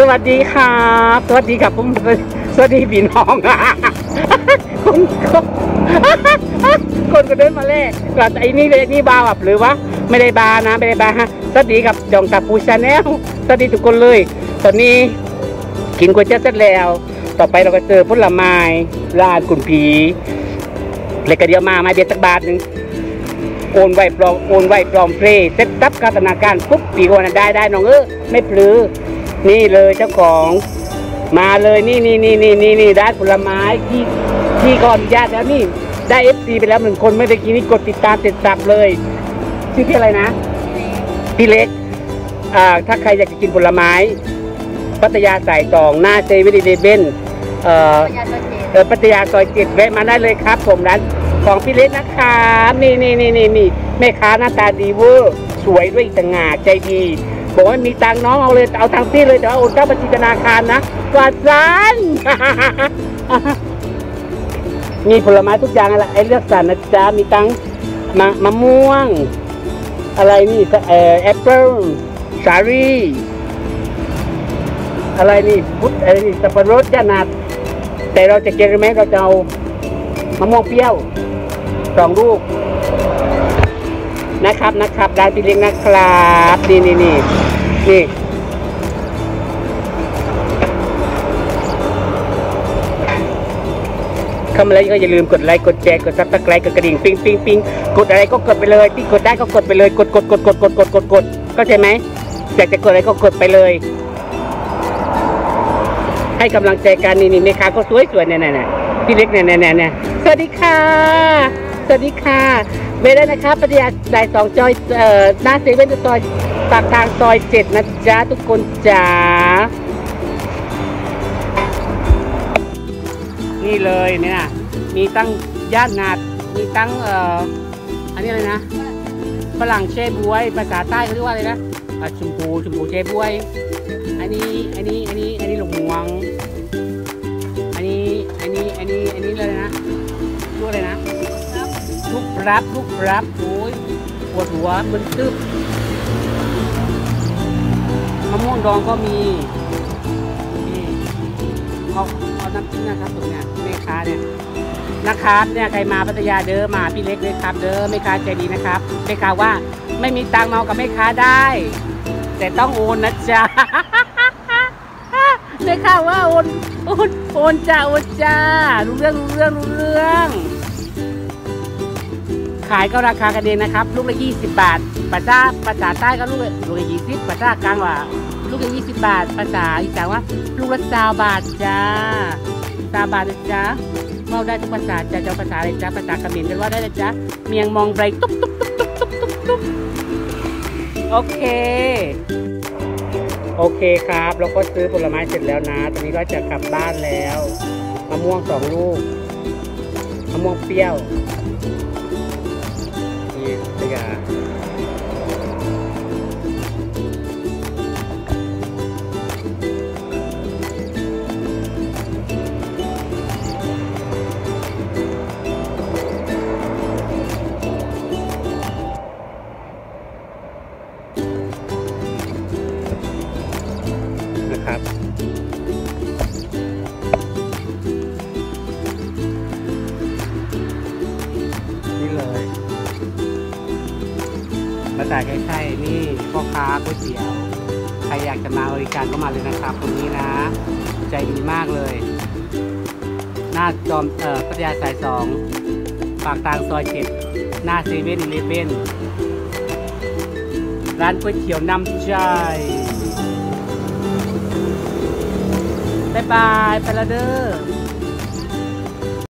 วัสดีครับสวัสดีครับผมสวัสดีพี่น้องคนก็เดินมาเล่ก็ไอ้นี่เลยนี่บาแบบหรือวะไม่ได้บานะไม่ได้บาฮะสวัสดีครับจองตาปูชาแนลสวัสดีทุกคนเลยตอนนี้กินก๋วยเตี๋ยวเสร็จแล้วต่อไปเราก็เจอผลไม้ร้านคุณผีเล็กกระเดียวมาเบียดสักบาทหนึ่งโอนไว้ปลอมเพลย์เซ็ตตับการธนาการปุ๊บปีก่อนได้น้องไม่พลือนี่เลยเจ้าของมาเลยนี่ร้านผลไม้ที่ก่อนญาติแล้วนี่ได้ FC ไปแล้ว1 คนไม่ได้กินนี่กดติดตามเสร็จสับเลยชื่อที่อะไรนะพี่เล็กถ้าใครอยากจะกินผลไม้พัทยาสายตองหน้าเซเว่นอีเลฟเว่นพัทยาซอย7แวะมาได้เลยครับผมร้านของพี่เล็กนะคะนี่แม่ค้าหน้าตาดีเวอร์สวยด้วยต่างหากใจดีบอกว่ามีตังน้องเอาเลยเอาทางพี่เลยแต่ว่าโอนเข้าบัญชีธนาคารนะกว่าซัน มีผลไม้ทุกอย่างอะไรไอ้เลือกสรรนะจ๊ะมีตังมะม่วงอะไรนี่แอปเปิ้ลสาลี่อะไรนี่พุทธอะไรนี่สับปะรดจะนัดแต่เราจะเก็บไหมเราจะเอามะม่วงเปรี้ยว2 ลูกนะครับร้านพี่เลี้ยงนะครับนี่เข้ามาแล้วก็อย่าลืมกดไลค์กดแชร์กดซับสไครต์กดกระดิ่งปิ๊งกดอะไรก็กดไปเลยที่กดได้ก็กดไปเลยกดเข้าใจไหมอยากจะกดอะไรก็กดไปเลยให้กำลังใจกันนี่แม่ค้าก็สวยเนี่ยพี่เล็กเนี่ยสวัสดีค่ะเวลานะครับปฏิญาสาย2จอยหน้าเซเว่นซอยปากทางซอย7นะจ๊ะทุกคนจ๋านี่เลยเนี่ยมีตั้งย่านนาดมีตั้งอันนี้อะไรนะฝรั่งเช่บวยภาษาใต้เขาเรียกว่าอะไรนะชมพูเช่บวยอันนี้หลงม่วงอันนี้เลยนะชื่ออะไรนะลูกรับโอ้ยปวดหัวมึนตึ๊บมะม่วงดองก็มีนี่เอาน้ำจิ้มนะครับตรงเนี้ยแม่ค้าเนี่ยนะครับเนี่ยใครมาพัทยาเด้อมาพี่เล็กเลยครับเด้อแม่ค้าใจดีนะครับแม่ค้าว่าไม่มีตังค์เมากับแม่ค้าได้แต่ต้องโอนนะจ๊ะได้ข่าวว่าโอนจ้ารู้เรื่องขายก็ราคากันเองนะครับลูกละ20 บาทภาษาใต้ก็ลูกละ20ภาษากลางว่าลูกละ20 บาทภาษาอีสานว่าลูกละ20 บาทจ้า20 บาทนะจ๊ะเราได้ทุกภาษาจะภาษาอะไรจ๊ะภาษาเขมรกันว่าได้เลยจ๊ะเมียงมองไรตุ๊บโอเคครับเราก็ซื้อผลไม้เสร็จแล้วนะตอนนี้ก็จะกลับบ้านแล้วมะม่วง2 ลูกมะม่วงเปรี้ยวนี่พยานะครับนี่เลยภาษาใกล้ๆนี่พ่อค้าก๋วยเตี๋ยวใครอยากจะมาบริการก็มาเลยนะครับตรงนี้นะใจดีมากเลยหน้าจอมพัทยาสาย2ปากทางซอย7หน้าเซเว่นอีเลฟเว่นร้านก๋วยเตี๋ยวน้ำใจบ๊ายบายไปละเด้อ